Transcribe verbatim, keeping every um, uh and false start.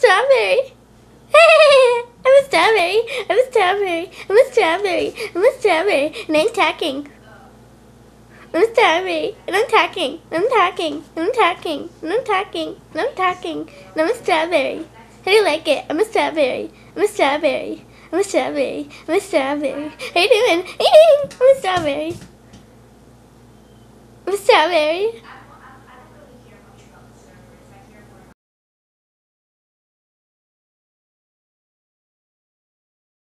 strawberry. I'm a strawberry. I'm a strawberry. I'm a strawberry. I'm a strawberry. And I'm talking. I'm a strawberry. And I'm talking. And I'm talking. And I'm talking. And I'm talking. And I'm talking. And I'm a strawberry. How do you like it? I'm a strawberry. I'm a strawberry. I'm a strawberry. I'm a strawberry. How you doing? I'm a strawberry. I'm a strawberry.